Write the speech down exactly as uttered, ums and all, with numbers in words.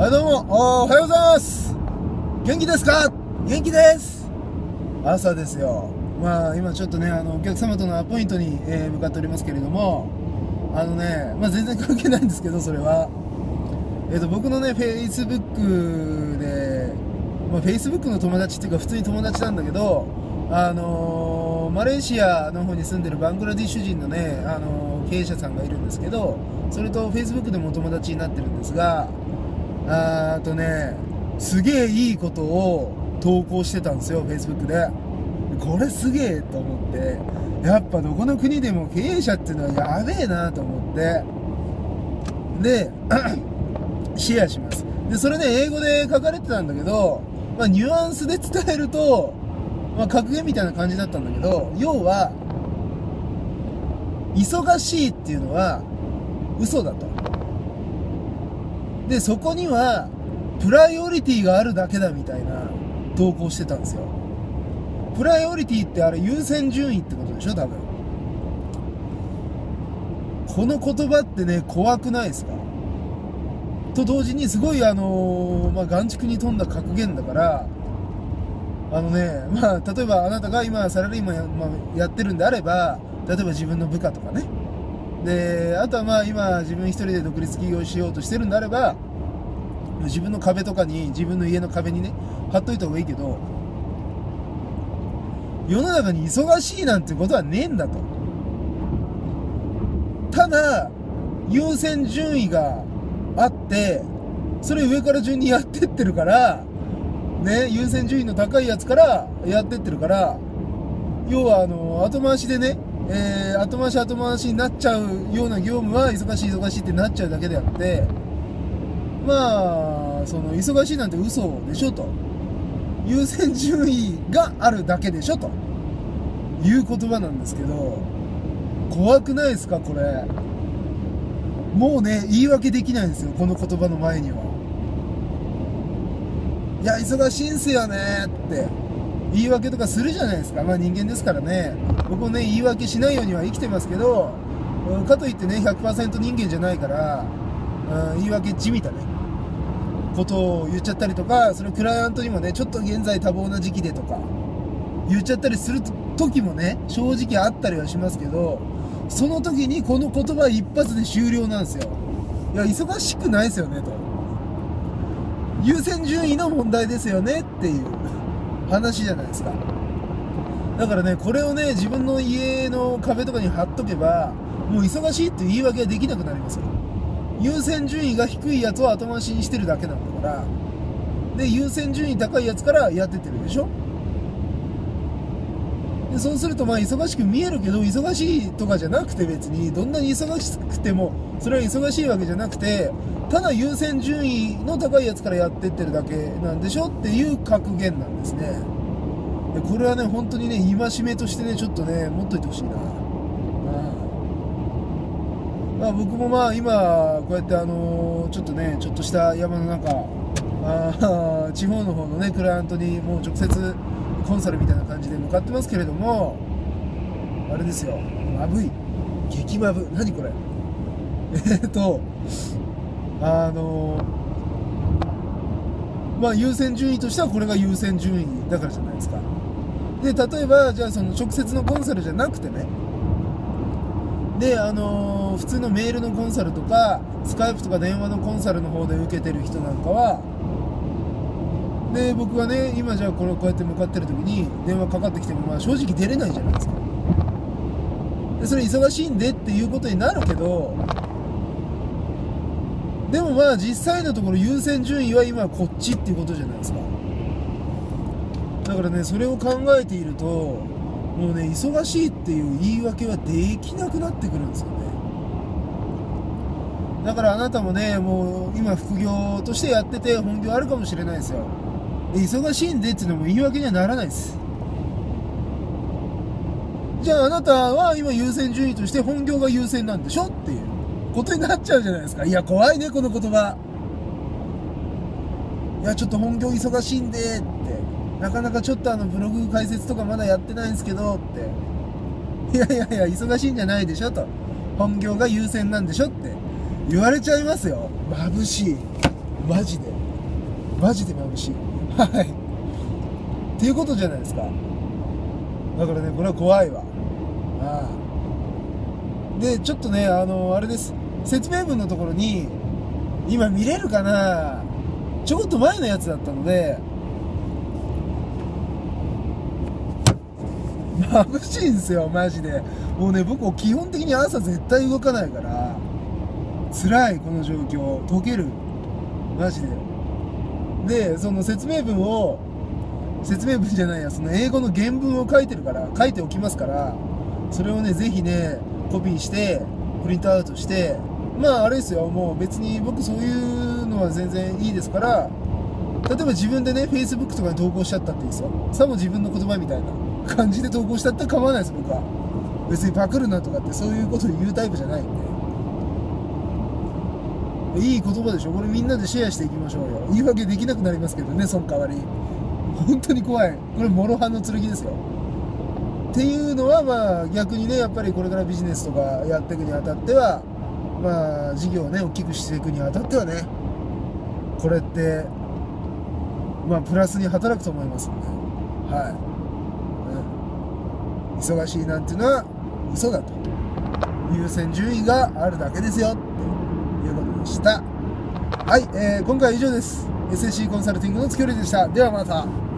はい、どうも、おはようございます。元気ですか？元気です。朝ですよ。まあ、今ちょっとね、あの、お客様とのアポイントに、えー向かっておりますけれども、あのね、まあ全然関係ないんですけど、それは。えっと、僕のね、Facebook で、まあ Facebook の友達っていうか、普通に友達なんだけど、あのーマレーシアの方に住んでるバングラディッシュ人のね、あのー経営者さんがいるんですけど、それと Facebook でもお友達になってるんですが、あーとね、すげえいいことを投稿してたんですよ、Facebook で。これすげえと思って、やっぱどこの国でも経営者っていうのはやべえなと思って、で、シェアします。で、それね、英語で書かれてたんだけど、まあ、ニュアンスで伝えると、まあ、格言みたいな感じだったんだけど、要は、忙しいっていうのは嘘だと。で、そこにはプライオリティがあるだけだみたいな投稿してたんですよ。プライオリティってあれ優先順位ってことでしょ、多分。この言葉ってね、怖くないですか？と同時にすごいあのー、まあ、眼蓄に富んだ格言だから、あのね、まあ、例えばあなたが今サラリーマンや、まあ、やってるんであれば、例えば自分の部下とかね。で、あとはまあ今自分一人で独立起業しようとしてるんであれば、自分の壁とかに、自分の家の壁にね、貼っといた方がいいけど、世の中に忙しいなんてことはねえんだと。ただ、優先順位があって、それ上から順にやってってるから、ね、優先順位の高いやつからやってってるから、要はあの、後回しでね、えー、後回し後回しになっちゃうような業務は忙しい忙しいってなっちゃうだけであって、まあ、その、忙しいなんて嘘でしょと。優先順位があるだけでしょという言葉なんですけど、怖くないですかこれ。もうね、言い訳できないんですよ、この言葉の前には。いや、忙しいんすよねって言い訳とかするじゃないですか。まあ人間ですからね。僕もね、言い訳しないようには生きてますけど、かといってね、ひゃくパーセント 人間じゃないから、うん、言い訳じみたね、ことを言っちゃったりとか、それをクライアントにもね、ちょっと現在多忙な時期でとか、言っちゃったりする時もね、正直あったりはしますけど、その時にこの言葉一発で終了なんですよ。いや、忙しくないですよね、と。優先順位の問題ですよねっていう話じゃないですか。だからね、これをね、自分の家の壁とかに貼っとけば、もう忙しいっていう言い訳はできなくなりますよ。優先順位が低いやつを後回しにしてるだけなんだから。で、優先順位高いやつからやってってるでしょ。で、そうするとまあ忙しく見えるけど、忙しいとかじゃなくて、別にどんなに忙しくてもそれは忙しいわけじゃなくて、ただ優先順位の高いやつからやってってるだけなんでしょっていう格言なんですね。で、これはね、本当にね、戒めとしてね、ちょっとね、持っといてほしいな。まあ、僕もまあ今こうやってあのちょっとね、ちょっとした山の中、あ地方の方のねクライアントにもう直接コンサルみたいな感じで向かってますけれども、あれですよ、まぶい、激まぶ、何これえっとあのまあ優先順位としてはこれが優先順位だからじゃないですか。で、例えばじゃあその直接のコンサルじゃなくてね、で、あのー、普通のメールのコンサルとかスカイプとか電話のコンサルの方で受けてる人なんかは、で、僕がね、今じゃあこれこうやって向かってる時に電話かかってきても、まあ正直出れないじゃないですか。で、それ忙しいんでっていうことになるけど、でもまあ実際のところ優先順位は今こっちっていうことじゃないですか。だからね、それを考えていると、もうね、忙しいっていう言い訳はできなくなってくるんですよね。だからあなたもね、もう今副業としてやってて本業あるかもしれないですよ。で、忙しいんでっていうのも言い訳にはならないです。じゃああなたは今優先順位として本業が優先なんでしょっていうことになっちゃうじゃないですか。いや、怖いね、この言葉。いや、ちょっと本業忙しいんでって、なかなかちょっとあのブログ解説とかまだやってないんですけどって、いやいやいや、忙しいんじゃないでしょと、本業が優先なんでしょって言われちゃいますよ。眩しい。 マジでマジで眩しい。はいっていうことじゃないですか。だからねこれは怖いわ。ああでちょっとねあのあれです、説明文のところに今見れるかな、ちょこっと前のやつだったので眩しいんですよマジで。もうね僕基本的に朝絶対動かないから辛い、この状況解けるマジで。でその説明文を説明文じゃないやその英語の原文を書いてるから書いておきますから、それをねぜひねコピーしてプリントアウトして、まああれですよ、もう別に僕そういうのは全然いいですから、例えば自分でね Facebook とかに投稿しちゃったっていいですよ。さも自分の言葉みたいな感じで投稿したって構わないです僕は。別にパクるなとかってそういうことを言うタイプじゃないんで、いい言葉でしょこれ、みんなでシェアしていきましょうよ。言い訳できなくなりますけどね、その代わり本当に怖い、これ諸刃の剣ですよ。っていうのはまあ逆にねやっぱりこれからビジネスとかやっていくにあたっては、まあ事業をね大きくしていくにあたってはねこれってまあプラスに働くと思いますんで、はい、うん、忙しいなんていうのは嘘だと、優先順位があるだけですよっていうことでした。はい、えー、今回は以上です。 エスエスシー コンサルティングの月寄りでした。ではまた。